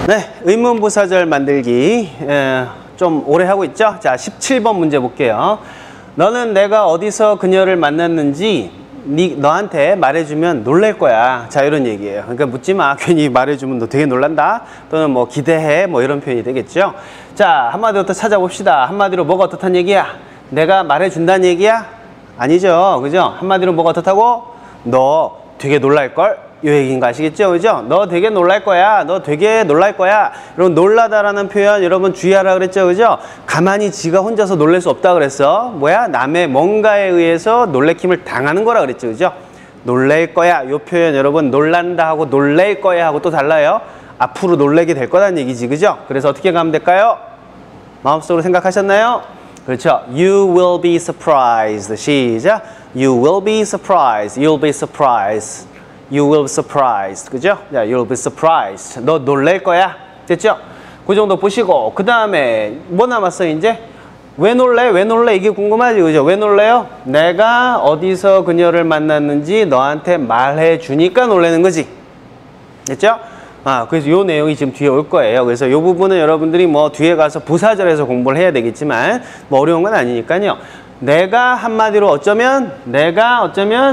네, 의문부사절 만들기 좀 오래 하고 있죠? 자, 17번 문제 볼게요. 너는 내가 어디서 그녀를 만났는지 너한테 말해주면 놀랄 거야. 자, 이런 얘기예요. 그러니까 묻지 마. 괜히 말해주면 너 되게 놀란다. 또는 뭐 기대해. 뭐 이런 표현이 되겠죠. 자, 한마디로 또 찾아봅시다. 한마디로 뭐가 어떻다는 얘기야? 내가 말해준다는 얘기야? 아니죠. 그죠? 한마디로 뭐가 어떻다고? 너 되게 놀랄걸? 이 얘기인 거 아시겠죠? 그죠? 너 되게 놀랄 거야. 너 되게 놀랄 거야. 여러분, 놀라다라는 표현 여러분 주의하라 그랬죠? 그죠? 가만히 지가 혼자서 놀랄 수 없다 그랬어. 뭐야? 남의 뭔가에 의해서 놀래킴을 당하는 거라 그랬죠? 그죠? 놀랄 거야. 이 표현 여러분 놀란다 하고 놀랄 거야 하고 또 달라요. 앞으로 놀래게 될 거라는 얘기지. 그죠? 그래서 어떻게 가면 될까요? 마음속으로 생각하셨나요? 그렇죠. You will be surprised. 시작. You will be surprised. You'll be surprised. You will be surprised. 그죠? 자, you'll be surprised. 너 놀랄 거야. 됐죠? 그 정도 보시고, 그 다음에 뭐 남았어, 이제? 왜 놀래? 왜 놀래? 이게 궁금하지, 그죠? 왜 놀래요? 내가 어디서 그녀를 만났는지 너한테 말해 주니까 놀라는 거지. 됐죠? 그래서 요 내용이 지금 뒤에 올 거예요. 그래서 요 부분은 여러분들이 뭐 뒤에 가서 부사절에서 공부를 해야 되겠지만, 뭐 어려운 건 아니니까요. 내가 한마디로 어쩌면 내가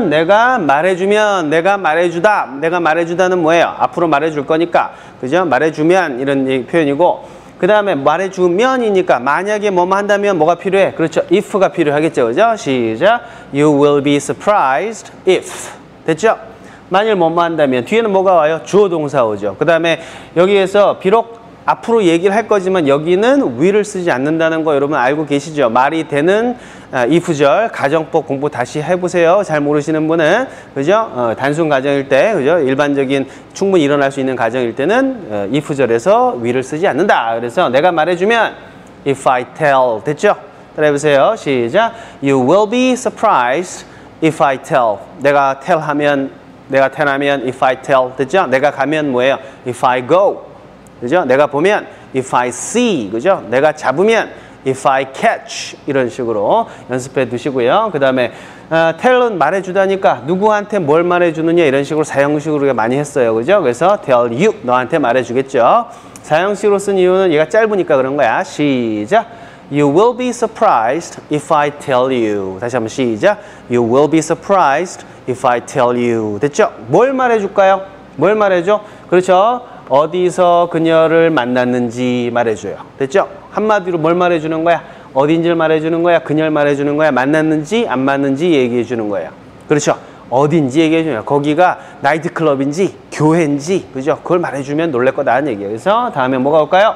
말해주면 내가 말해주다는 뭐예요? 앞으로 말해줄 거니까 그죠? 말해주면 이런 표현이고 그 다음에 말해주면이니까 만약에 뭐뭐 한다면 뭐가 필요해? 그렇죠. if가 필요하겠죠. 그죠? 시작. You will be surprised if. 됐죠? 만일 뭐뭐 한다면 뒤에는 뭐가 와요? 주어 동사 오죠. 그 다음에 여기에서 비록 앞으로 얘기를 할 거지만 여기는 will을 쓰지 않는다는 거 여러분 알고 계시죠? 말이 되는 if절 가정법 공부 다시 해보세요. 잘 모르시는 분은 그죠? 단순 가정일 때 그죠? 일반적인 충분히 일어날 수 있는 가정일 때는 if절에서 will을 쓰지 않는다. 그래서 내가 말해주면 if I tell 됐죠? 따라해보세요. 시작. You will be surprised if I tell. 내가 tell 하면 if I tell 됐죠? 내가 가면 뭐예요? if I go. 그죠? 내가 보면 if I see, 그죠? 내가 잡으면 if I catch 이런 식으로 연습해 두시고요. 그 다음에 tell은 말해주다니까 누구한테 뭘 말해주느냐 이런 식으로 사형식으로 우리가 많이 했어요. 그죠? 그래서 tell you, 너한테 말해주겠죠. 사형식으로 쓴 이유는 얘가 짧으니까 그런 거야. 시작. You will be surprised if I tell you. 다시 한번 시작. You will be surprised if I tell you. 됐죠? 뭘 말해줄까요? 뭘 말해줘? 그렇죠? 어디서 그녀를 만났는지 말해줘요. 됐죠? 한마디로 뭘 말해주는 거야? 어딘지를 말해주는 거야? 그녀를 말해주는 거야? 만났는지 안 만났는지 얘기해주는 거예요. 그렇죠? 어딘지 얘기해주는 거야. 거기가 나이트클럽인지 교회인지 그죠? 그걸 말해주면 놀랄 거다는 얘기예요. 그래서 다음에 뭐가 올까요?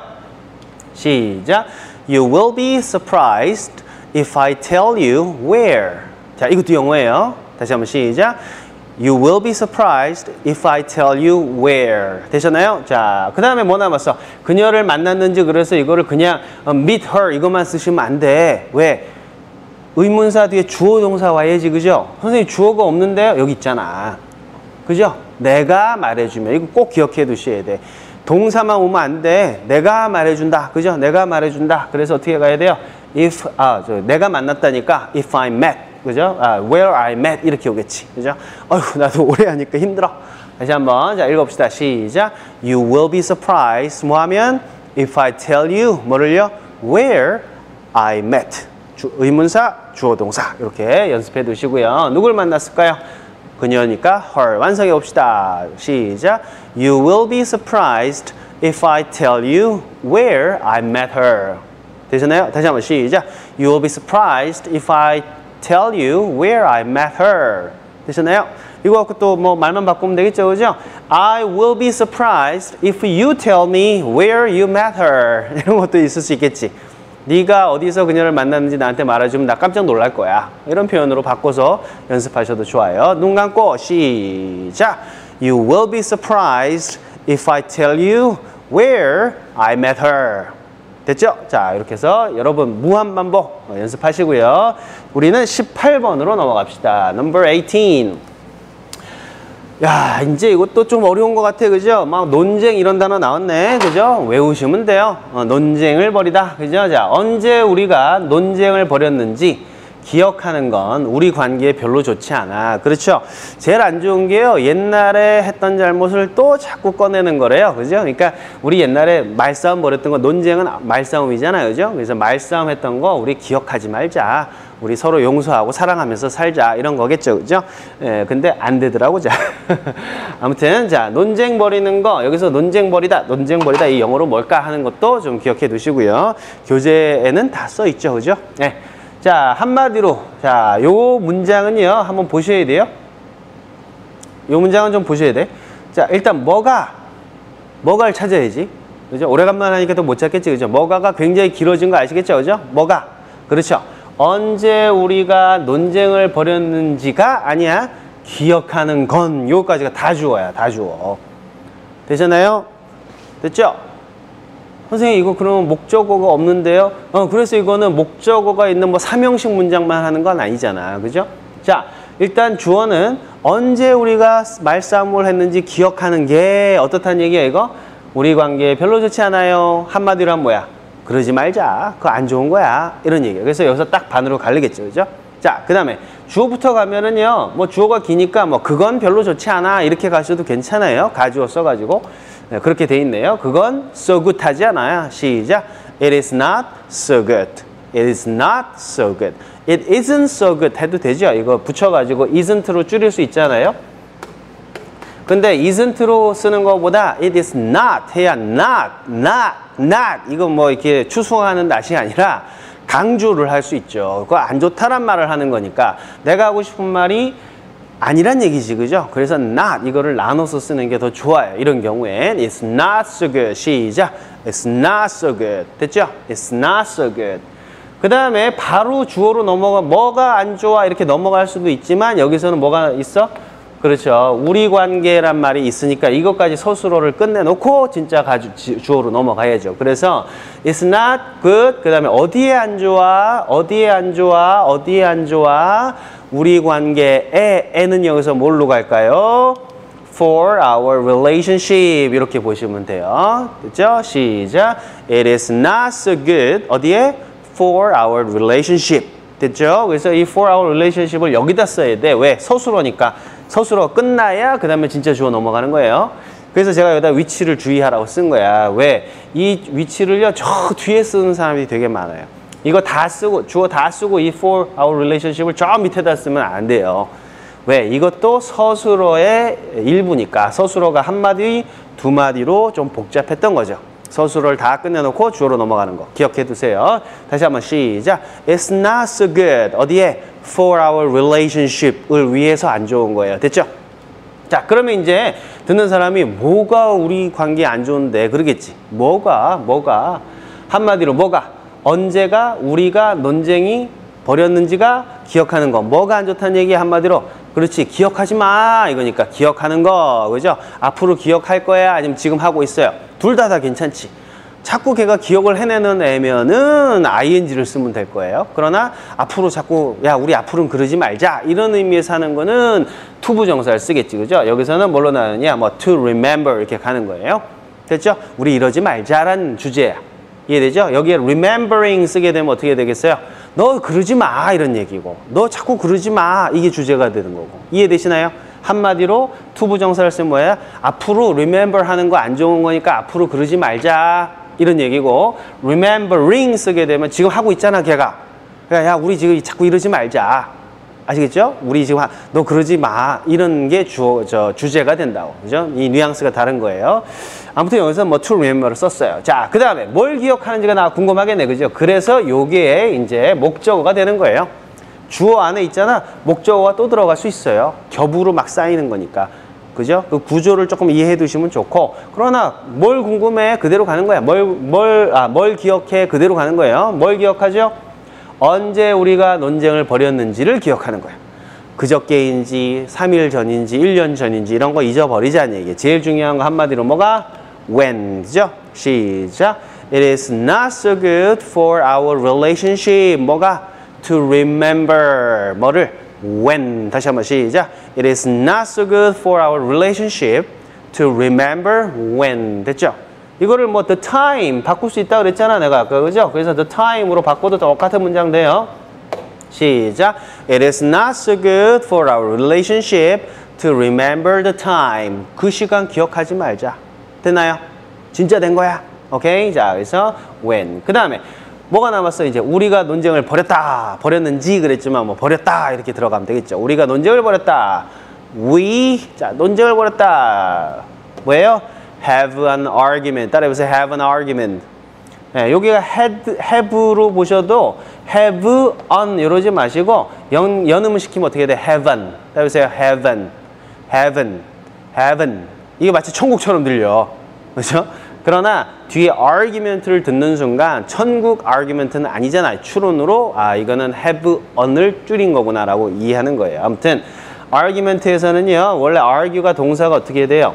시작. You will be surprised if I tell you where. 자, 이것도 영어예요. 다시 한번 시작. You will be surprised if I tell you where. 되셨나요? 자, 그 다음에 뭐 남았어? 그녀를 만났는지 그래서 이거를 그냥 meet her 이것만 쓰시면 안 돼. 왜? 의문사 뒤에 주어 동사 와야지, 그죠? 선생님 주어가 없는데요? 여기 있잖아. 그죠? 내가 말해주면 이거 꼭 기억해 두셔야 돼. 동사만 오면 안 돼. 내가 말해준다. 그죠? 내가 말해준다. 그래서 어떻게 가야 돼요? if, 내가 만났다니까 if I met. 그죠? where I met 이렇게 오겠지. 그죠? 어휴, 나도 오래 하니까 힘들어. 다시 한번 자 읽어봅시다. 시작. You will be surprised. 뭐 하면? If I tell you 뭐를요? Where I met. 의문사, 주어 동사 이렇게 연습해 두시고요. 누굴 만났을까요? 그녀니까 her. 완성해 봅시다. 시작. You will be surprised if I tell you where I met her. 되셨나요? 다시 한번 시작. You will be surprised if I tell you where I met her. 되셨나요? 이거 갖고 또 뭐 말만 바꾸면 되겠죠, 그죠? I will be surprised if you tell me where you met her. 이런 것도 있을 수 있겠지. 네가 어디서 그녀를 만났는지 나한테 말해주면 나 깜짝 놀랄 거야. 이런 표현으로 바꿔서 연습하셔도 좋아요. 눈 감고 시작. You will be surprised if I tell you where I met her. 됐죠? 자, 이렇게 해서 여러분 무한반복 연습하시고요. 우리는 18번으로 넘어갑시다. Number 18. 야, 이제 이것도 좀 어려운 것 같아. 그죠? 막 논쟁 이런 단어 나왔네. 그죠? 외우시면 돼요. 논쟁을 벌이다. 그죠? 자, 언제 우리가 논쟁을 벌였는지 기억하는 건 우리 관계에 별로 좋지 않아. 그렇죠? 제일 안 좋은 게요. 옛날에 했던 잘못을 또 자꾸 꺼내는 거래요. 그죠? 그러니까 우리 옛날에 말싸움 벌였던 거, 논쟁은 말싸움이잖아요. 그죠? 그래서 말싸움 했던 거 우리 기억하지 말자. 우리 서로 용서하고 사랑하면서 살자. 이런 거겠죠. 그죠? 예, 근데 안 되더라고. 자. 아무튼, 자, 논쟁 벌이는 거, 여기서 논쟁 벌이다, 이 영어로 뭘까 하는 것도 좀 기억해 두시고요. 교재에는 다 써 있죠. 그죠? 예. 자, 한마디로, 자, 요 문장은요, 한번 보셔야 돼요. 요 문장은 좀 보셔야 돼. 자, 일단 뭐가를 찾아야지. 그죠? 오래간만에 하니까 또 못 찾겠지. 그죠? 뭐가가 굉장히 길어진 거 아시겠죠? 그죠? 뭐가? 그렇죠. 언제 우리가 논쟁을 벌였는지가 아니야. 기억하는 건, 요까지가 다 주어야, 다 주어. 되셨나요? 됐죠? 선생님 이거 그러면 목적어가 없는데요? 그래서 이거는 목적어가 있는 뭐 삼형식 문장만 하는 건 아니잖아. 그죠? 자, 일단 주어는 언제 우리가 말싸움을 했는지 기억하는 게 어떻다는 얘기야 이거? 우리 관계 별로 좋지 않아요. 한마디로 하면 뭐야? 그러지 말자. 그거 안 좋은 거야. 이런 얘기야. 그래서 여기서 딱 반으로 갈리겠죠. 그죠? 자, 그 다음에 주어부터 가면은요. 뭐 주어가 기니까 뭐 그건 별로 좋지 않아. 이렇게 가셔도 괜찮아요. 가주어 써가지고. 네, 그렇게 돼 있네요. 그건 so good 하지 않아요. 시작. It is not so good. It is not so good. It isn't so good 해도 되죠. 이거 붙여가지고 isn't로 줄일 수 있잖아요. 근데 isn't로 쓰는 것보다 it is not 해야 not. 이거 뭐 이렇게 추승하는 낫이 아니라 강조를 할 수 있죠. 그거 안 좋다란 말을 하는 거니까 내가 하고 싶은 말이 아니란 얘기지, 그죠? 그래서 not 이거를 나눠서 쓰는 게 더 좋아요. 이런 경우엔 it's not so good. 시작. It's not so good. 됐죠? It's not so good. 그 다음에 바로 주어로 뭐가 안 좋아 이렇게 넘어갈 수도 있지만 여기서는 뭐가 있어? 그렇죠. 우리 관계란 말이 있으니까 이것까지 서술어를 끝내놓고 진짜 주어로 넘어가야죠. 그래서 it's not good. 그 다음에 어디에 안 좋아? 우리 관계에는 여기서 뭘로 갈까요? For our relationship 이렇게 보시면 돼요. 됐죠? 시작. It is not so good. 어디에? For our relationship. 됐죠? 그래서 이 for our relationship을 여기다 써야 돼. 왜? 서술어니까. 서술어 끝나야 그 다음에 진짜 주어 넘어가는 거예요. 그래서 제가 여기다 위치를 주의하라고 쓴 거야. 왜? 이 위치를요, 저 뒤에 쓰는 사람이 되게 많아요. 이거 다 쓰고, 주어 다 쓰고 이 for our relationship을 저 밑에다 쓰면 안 돼요. 왜? 이것도 서술어의 일부니까 서술어가 한 마디, 두 마디로 좀 복잡했던 거죠. 서술어를 다 끝내놓고 주어로 넘어가는 거 기억해 두세요. 다시 한번 시작. It's not so good. 어디에? For our relationship을 위해서 안 좋은 거예요. 됐죠? 자, 그러면 이제 듣는 사람이 뭐가 우리 관계에 안 좋은데 그러겠지. 뭐가? 한마디로 뭐가? 언제가 우리가 논쟁이 벌였는지가 기억하는 거. 뭐가 안 좋다는 얘기 한마디로. 그렇지. 기억하지 마. 이거니까 기억하는 거. 그죠? 앞으로 기억할 거야? 아니면 지금 하고 있어요? 둘 다 괜찮지. 자꾸 걔가 기억을 해내는 애면은 ing를 쓰면 될 거예요. 그러나 앞으로 자꾸 야 우리 앞으로는 그러지 말자 이런 의미에서 하는 거는 투부정사를 쓰겠지. 그죠? 여기서는 뭘로 나오느냐 뭐 to remember 이렇게 가는 거예요. 됐죠? 우리 이러지 말자라는 주제야. 이해되죠? 여기에 remembering 쓰게 되면 어떻게 되겠어요? 너 그러지 마 이런 얘기고 너 자꾸 그러지 마 이게 주제가 되는 거고. 이해되시나요? 한마디로 투부정사를 쓰면 뭐야? 앞으로 remember 하는 거 안 좋은 거니까 앞으로 그러지 말자 이런 얘기고 remembering 쓰게 되면 지금 하고 있잖아 걔가. 야 우리 지금 자꾸 이러지 말자. 아시겠죠? 우리 지금 너 그러지 마 이런 게 주제가 된다고. 그죠? 이 뉘앙스가 다른 거예요. 아무튼 여기서 뭐 to remember를 썼어요. 자, 그 다음에 뭘 기억하는지가 나 궁금하겠네. 그죠? 그래서 요게 이제 목적어가 되는 거예요. 주어 안에 있잖아. 목적어가 또 들어갈 수 있어요. 겹으로 막 쌓이는 거니까. 그죠? 그 구조를 조금 이해해 두시면 좋고. 그러나 뭘 궁금해? 그대로 가는 거야. 뭘 기억해? 그대로 가는 거예요. 뭘 기억하죠? 언제 우리가 논쟁을 벌였는지를 기억하는 거야. 그저께인지 3일 전인지 1년 전인지 이런 거 잊어버리자는 얘기예요. 제일 중요한 거 한마디로 뭐가? when. 그죠? 시작. It is not so good for our relationship. 뭐가? to remember. 뭐를? when. 다시 한번 시작. It is not so good for our relationship to remember when. 됐죠? 이거를 뭐 the time 바꿀 수 있다고 그랬잖아 내가 아까. 그죠? 그래서 the time으로 바꿔도 똑같은 문장 돼요. 시작. It is not so good for our relationship to remember the time. 그 시간 기억하지 말자. 됐나요? 진짜 된 거야. 오케이? 자, 그래서 when. 그 다음에 뭐가 남았어? 이제 우리가 논쟁을 벌였다. 버렸는지 그랬지만 뭐 버렸다 이렇게 들어가면 되겠죠. 우리가 논쟁을 벌였다. We. 자, 논쟁을 벌였다. 뭐예요? Have an argument. 따라해보세요. Have an argument. 네, 여기가 have로 보셔도 have on 이러지 마시고 연음을 시키면 어떻게 돼? Haven. 따라해보세요. Heaven. Heaven. Heaven. 이게 마치 천국처럼 들려. 그렇죠? 그러나 뒤에 argument를 듣는 순간 천국 argument는 아니잖아요. 추론으로 이거는 have on을 줄인 거구나 라고 이해하는 거예요. 아무튼 argument에서는요. 원래 argue가 동사가 어떻게 돼요?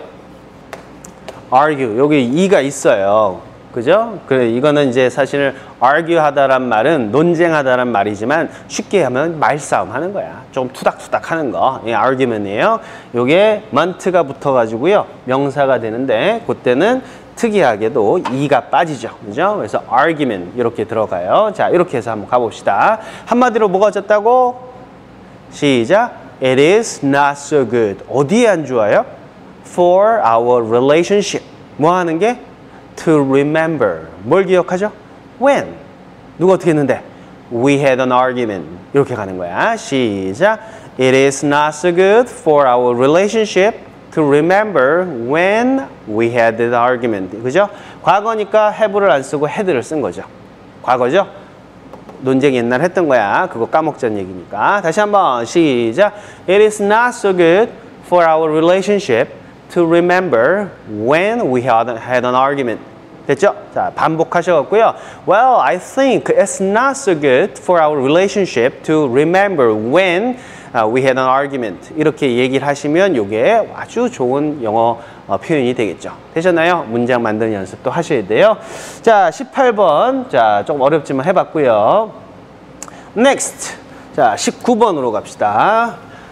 argue. 여기 e가 있어요. 그죠? 그래, 이거는 이제 사실 argue 하다란 말은 논쟁하다란 말이지만 쉽게 하면 말싸움 하는 거야. 좀 투닥투닥 하는 거. 예, argument이에요. 요게 mont가 붙어가지고요. 명사가 되는데 그때는 특이하게도 e가 빠지죠. 그죠? 그래서 argument 이렇게 들어가요. 자, 이렇게 해서 한번 가봅시다. 한마디로 뭐가 어쨌다고? 시작. It is not so good. 어디에 안 좋아요? For our relationship. 뭐 하는 게? To remember. 뭘 기억하죠? When. 누가 어떻게 했는데? We had an argument. 이렇게 가는 거야. 시작. It is not so good for our relationship to remember when we had that argument. 그죠? 과거니까 have를 안 쓰고 had를 쓴 거죠. 과거죠? 논쟁 옛날 했던 거야. 그거 까먹자는 얘기니까. 다시 한번 시작. It is not so good for our relationship to remember when we had an argument. 됐죠? 자, 반복하셔갖고요. Well, I think it's not so good for our relationship to remember when we had an argument. 이렇게 얘기를 하시면 이게 아주 좋은 영어 표현이 되겠죠. 되셨나요? 문장 만드는 연습도 하셔야 돼요. 자, 18번. 자, 조금 어렵지만 해봤고요. Next. 자, 19번으로 갑시다.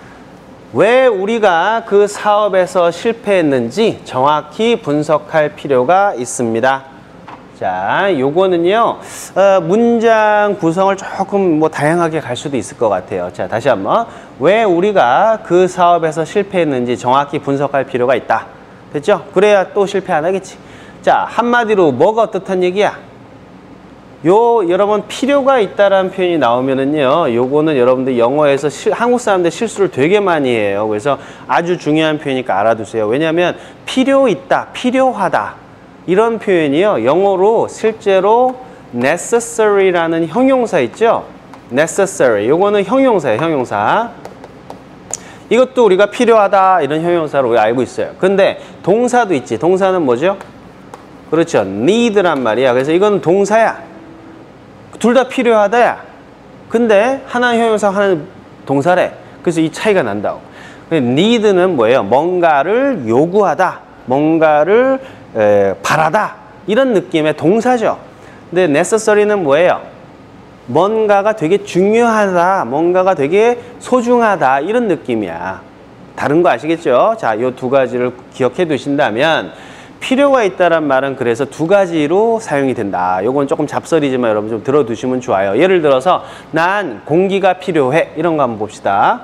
왜 우리가 그 사업에서 실패했는지 정확히 분석할 필요가 있습니다. 자, 요거는요, 문장 구성을 조금 뭐 다양하게 갈 수도 있을 것 같아요. 자, 다시 한번. 왜 우리가 그 사업에서 실패했는지 정확히 분석할 필요가 있다. 됐죠? 그래야 또 실패 안 하겠지. 자, 한마디로 뭐가 어떻단 얘기야? 여러분 필요가 있다라는 표현이 나오면은요, 요거는 여러분들 영어에서 한국 사람들 실수를 되게 많이 해요. 그래서 아주 중요한 표현이니까 알아두세요. 왜냐하면 필요 있다, 필요하다 이런 표현이요, 영어로 실제로 necessary라는 형용사 있죠? necessary. 요거는 형용사예요, 형용사. 이것도 우리가 필요하다 이런 형용사로 우리가 알고 있어요. 근데 동사도 있지. 동사는 뭐죠? 그렇죠, need란 말이야. 그래서 이건 동사야. 둘 다 필요하다야. 근데 하나는 형용사, 하나는 동사래. 그래서 이 차이가 난다고. need는 뭐예요? 뭔가를 요구하다, 뭔가를 바라다 이런 느낌의 동사죠. 근데 necessary는 뭐예요? 뭔가가 되게 중요하다, 뭔가가 되게 소중하다 이런 느낌이야. 다른 거 아시겠죠? 자, 요 두 가지를 기억해 두신다면 필요가 있다란 말은 그래서 두 가지로 사용이 된다. 요건 조금 잡설이지만 여러분 좀 들어두시면 좋아요. 예를 들어서 난 공기가 필요해. 이런 거 한번 봅시다.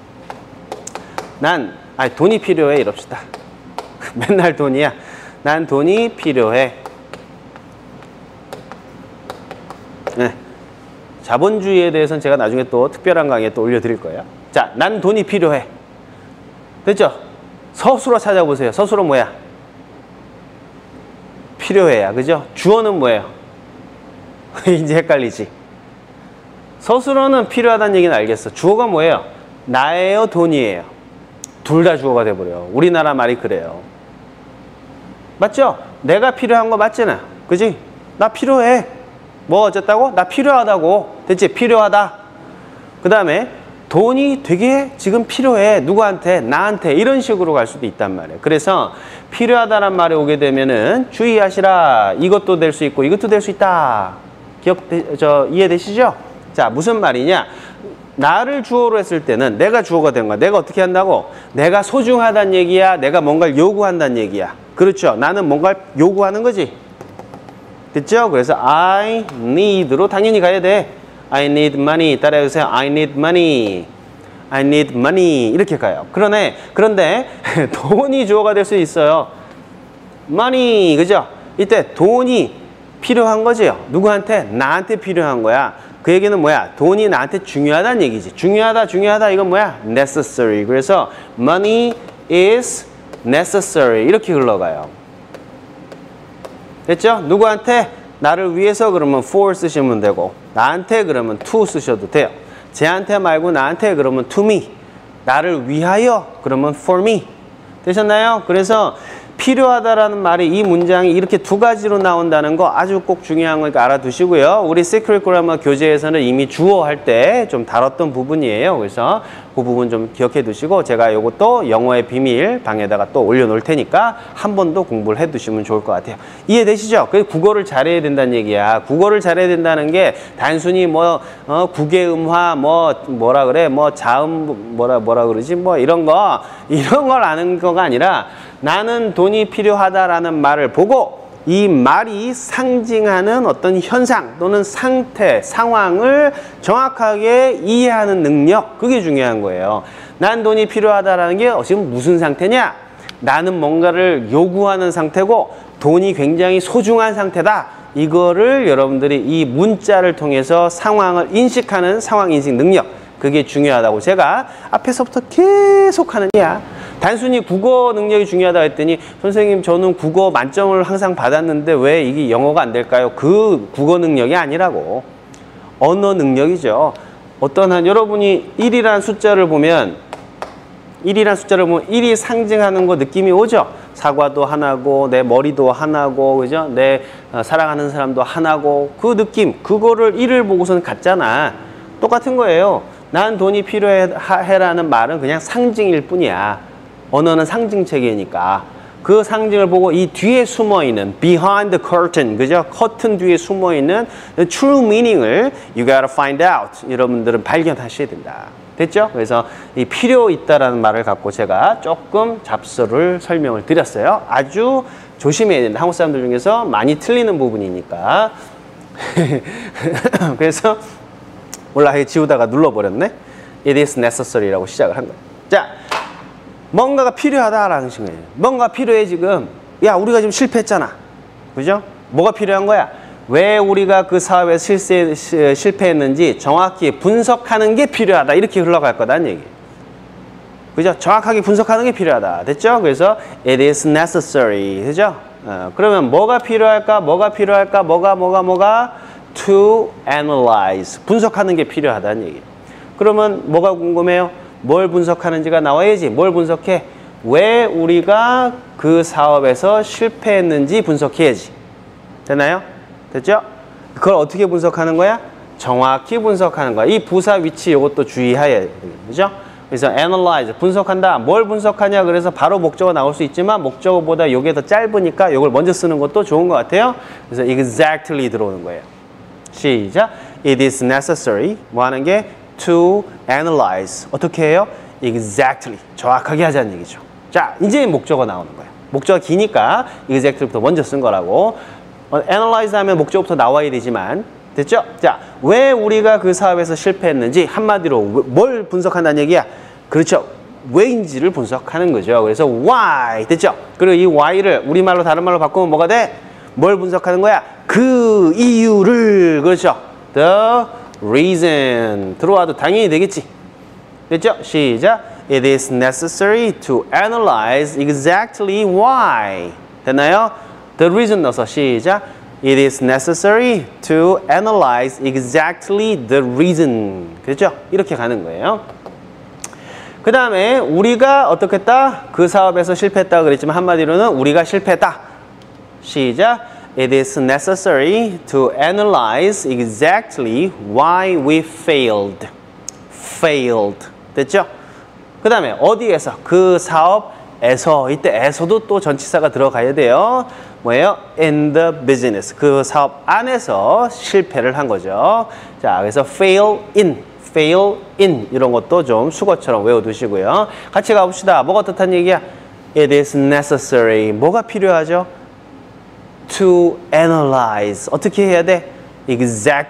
돈이 필요해 이럽시다. 맨날 돈이야. 난 돈이 필요해. 네. 자본주의에 대해서는 제가 나중에 또 특별한 강의에 또 올려드릴 거예요. 자, 난 돈이 필요해. 됐죠? 서술어 찾아보세요. 서술어 뭐야? 필요해야. 그죠? 주어는 뭐예요? 이제 헷갈리지? 서술어는 필요하다는 얘기는 알겠어. 주어가 뭐예요? 나예요, 돈이에요. 둘 다 주어가 돼버려요. 우리나라 말이 그래요. 맞죠? 내가 필요한 거 맞잖아. 그지? 나 필요해. 뭐 어쨌다고? 나 필요하다고. 됐지? 필요하다. 그 다음에 돈이 되게 지금 필요해. 누구한테? 나한테. 이런 식으로 갈 수도 있단 말이에요. 그래서 필요하다란 말이 오게 되면은 주의하시라. 이것도 될 수 있고 이것도 될 수 있다. 이해되시죠? 자, 무슨 말이냐? 나를 주어로 했을 때는 내가 주어가 된 거야. 내가 어떻게 한다고? 내가 소중하다는 얘기야. 내가 뭔가를 요구한다는 얘기야. 그렇죠? 나는 뭔가를 요구하는 거지. 됐죠? 그래서 I need로 당연히 가야 돼. I need money. 따라해주세요. I need money. I need money. 이렇게 가요. 그런데 돈이 주어가 될 수 있어요. money. 그죠? 이때 돈이 필요한 거죠. 누구한테? 나한테 필요한 거야. 그 얘기는 뭐야? 돈이 나한테 중요하다는 얘기지. 중요하다. 이건 뭐야? necessary. 그래서 money is necessary. 이렇게 흘러가요. 됐죠? 누구한테? 나를 위해서 그러면 for 쓰시면 되고, 나한테 그러면 to 쓰셔도 돼요. 쟤한테 말고 나한테 그러면 to me. 나를 위하여 그러면 for me. 되셨나요? 그래서 필요하다라는 말이 이 문장이 이렇게 두 가지로 나온다는 거 아주 꼭 중요한 거니까 알아두시고요. 우리 시크릿 그래머 교재에서는 이미 주어 할 때 좀 다뤘던 부분이에요. 그래서 그 부분 좀 기억해 두시고 제가 이것도 영어의 비밀 방에다가 또 올려놓을 테니까 한 번 더 공부를 해 두시면 좋을 것 같아요. 이해되시죠? 그 국어를 잘해야 된다는 얘기야. 국어를 잘해야 된다는 게 단순히 국외음화 뭐라 그래 자음 뭐라 그러지 이런 걸 아는 거가 아니라 나는 돈이 필요하다라는 말을 보고 이 말이 상징하는 어떤 현상 또는 상태, 상황을 정확하게 이해하는 능력, 그게 중요한 거예요. 난 돈이 필요하다라는 게 지금 무슨 상태냐? 나는 뭔가를 요구하는 상태고 돈이 굉장히 소중한 상태다. 이거를 여러분들이 이 문자를 통해서 상황을 인식하는 상황인식 능력, 그게 중요하다고 제가 앞에서부터 계속 하는 거야. 단순히 국어 능력이 중요하다 했더니 선생님 저는 국어 만점을 항상 받았는데 왜 이게 영어가 안 될까요? 그 국어 능력이 아니라고. 언어 능력이죠. 여러분이 1이라는 숫자를 보면 1이 상징하는 거 느낌이 오죠? 사과도 하나고 내 머리도 하나고 그죠? 내 사랑하는 사람도 하나고 그 느낌, 그거를 1을 보고서는 같잖아. 똑같은 거예요. 난 돈이 필요해라는 말은 그냥 상징일 뿐이야. 언어는 상징체계니까 그 상징을 보고 이 뒤에 숨어있는 behind the curtain, 그죠? 커튼 뒤에 숨어있는 true meaning을 you gotta find out. 여러분들은 발견하셔야 된다. 됐죠? 그래서 이 필요 있다라는 말을 갖고 제가 조금 잡서를 설명을 드렸어요. 아주 조심해야 된다. 한국 사람들 중에서 많이 틀리는 부분이니까. 그래서 몰라 지우다가 눌러버렸네. It is necessary라고 시작을 한 거예요. 자, 뭔가가 필요하다라는 거예요. 뭔가 필요해 지금. 야, 우리가 지금 실패했잖아. 그죠? 뭐가 필요한 거야? 왜 우리가 그 사업에 실패했는지 정확히 분석하는 게 필요하다. 이렇게 흘러갈 거다는 얘기예요. 그죠? 정확하게 분석하는 게 필요하다. 됐죠? 그래서 it is necessary. 그죠? 그러면 뭐가 필요할까? to analyze. 분석하는 게 필요하다는 얘기예요. 그러면 뭐가 궁금해요? 뭘 분석하는지가 나와야지. 뭘 분석해? 왜 우리가 그 사업에서 실패했는지 분석해야지. 됐나요? 됐죠? 그걸 어떻게 분석하는 거야? 정확히 분석하는 거야. 이 부사 위치 이것도 주의해야 돼요. 그죠? 그래서 analyze, 분석한다. 뭘 분석하냐? 그래서 바로 목적어 나올 수 있지만 목적어보다 이게 더 짧으니까 이걸 먼저 쓰는 것도 좋은 것 같아요. 그래서 exactly 들어오는 거예요. 시작. It is necessary. 뭐 하는 게? To analyze. 어떻게 해요? Exactly. 정확하게 하자는 얘기죠. 자, 이제 목적어 나오는 거예요. 목적어가 기니까 exactly부터 먼저 쓴 거라고. analyze 하면 목적어부터 나와야 되지만 됐죠? 자, 왜 우리가 그 사업에서 실패했는지 한마디로 뭘 분석한다는 얘기야? 그렇죠. 왜인지를 분석하는 거죠. 그래서 why. 됐죠? 그리고 이 why를 우리말로 다른 말로 바꾸면 뭐가 돼? 뭘 분석하는 거야? 그 이유를. 그렇죠? The reason. 들어와도 당연히 되겠지. 됐죠? 시작. It is necessary to analyze exactly why. 됐나요? The reason 넣어서 시작. It is necessary to analyze exactly the reason. 그렇죠? 이렇게 가는 거예요. 그 다음에 우리가 어떻게 했다? 그 사업에서 실패했다 그랬지만 한마디로는 우리가 실패했다. 시작. It is necessary to analyze exactly why we failed. Failed. 됐죠? 그 다음에 어디에서? 그 사업에서. 이때 에서도 또 전치사가 들어가야 돼요. 뭐예요? In the business. 그 사업 안에서 실패를 한 거죠. 자, 그래서 fail in. fail in. 이런 것도 좀 수거처럼 외워두시고요. 같이 가봅시다. 뭐가 어떻다는 얘기야? It is necessary. 뭐가 필요하죠? To analyze. 어떻게 해야 돼? Exactly.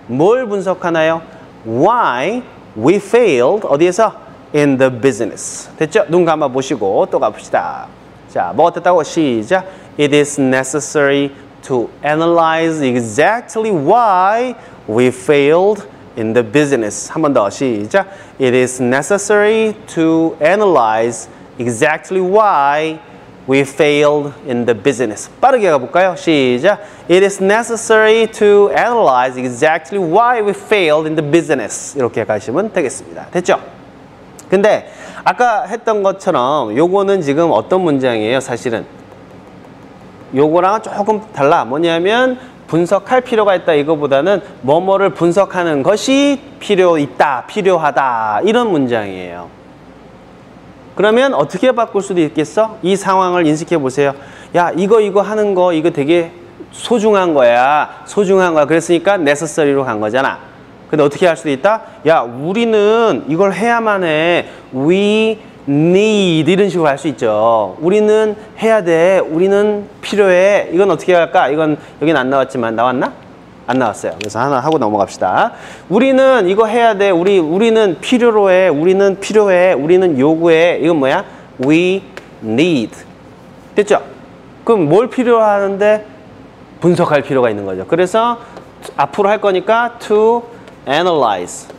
뭘 분석하나요? Why we failed 어디에서? In the business. 됐죠? 눈 감아 보시고 또 가봅시다. 자, 뭐가 됐다고? 시작. It is necessary to analyze exactly why we failed in the business. 한 번 더 시작. It is necessary to analyze exactly why we failed in the business. 빠르게 가볼까요? 시작. It is necessary to analyze exactly why we failed in the business. 이렇게 가시면 되겠습니다. 됐죠? 근데 아까 했던 것처럼 요거는 지금 어떤 문장이에요? 사실은 요거랑은 조금 달라. 뭐냐면 분석할 필요가 있다 이거보다는 뭐뭐를 분석하는 것이 필요 있다, 필요하다 이런 문장이에요. 그러면 어떻게 바꿀 수도 있겠어? 이 상황을 인식해 보세요. 야, 이거 하는 거 이거 되게 소중한 거야. 소중한 거야. 그랬으니까 necessary로 간 거잖아. 근데 어떻게 할 수도 있다? 야, 우리는 이걸 해야만 해. We need 이런 식으로 할 수 있죠. 우리는 해야 돼. 우리는 필요해. 이건 어떻게 할까? 이건 여긴 안 나왔지만 나왔나? 안 나왔어요. 그래서 하나 하고 넘어갑시다. 우리는 이거 해야 돼. 우리는 필요로 해. 우리는 필요해. 우리는 요구해. 이건 뭐야? We need. 됐죠? 그럼 뭘 필요로 하는데? 분석할 필요가 있는 거죠. 그래서 앞으로 할 거니까 to analyze.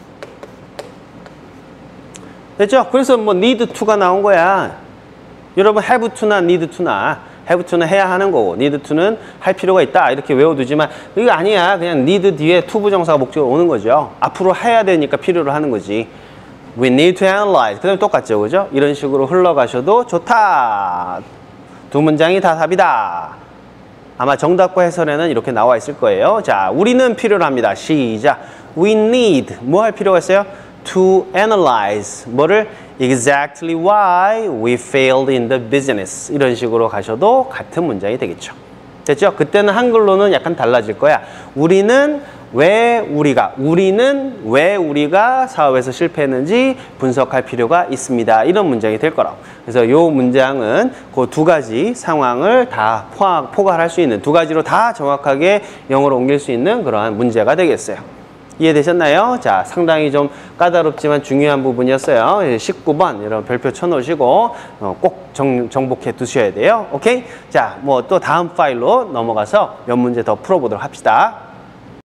됐죠? 그래서 뭐 need to가 나온 거야. 여러분 have to나 need to나 have to는 해야 하는 거고 need to는 할 필요가 있다 이렇게 외워두지만 이거 아니야. 그냥 need 뒤에 to 부정사가 목적으로 오는 거죠. 앞으로 해야 되니까 필요로 하는 거지. We need to analyze. 그 다음에 똑같죠. 그죠? 이런 식으로 흘러가셔도 좋다. 두 문장이 다 답이다. 아마 정답과 해설에는 이렇게 나와 있을 거예요. 자, 우리는 필요로 합니다. 시작. We need. 뭐 할 필요가 있어요? To analyze. 뭐를? Exactly why we failed in the business. 이런 식으로 가셔도 같은 문장이 되겠죠. 됐죠? 그때는 한글로는 약간 달라질 거야. 우리는 왜 우리가 사업에서 실패했는지 분석할 필요가 있습니다. 이런 문장이 될 거라고. 그래서 이 문장은 그 두 가지 상황을 다 포괄할 수 있는 두 가지로 다 정확하게 영어로 옮길 수 있는 그러한 문제가 되겠어요. 이해되셨나요? 자, 상당히 좀 까다롭지만 중요한 부분이었어요. 19번 여러분 별표 쳐놓으시고 꼭 정복해 두셔야 돼요. 오케이? 자, 뭐 또 다음 파일로 넘어가서 몇 문제 더 풀어보도록 합시다.